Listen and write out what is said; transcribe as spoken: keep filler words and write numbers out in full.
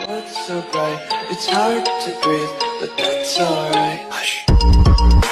so bright, it's hard to breathe, but that's alright. Hush.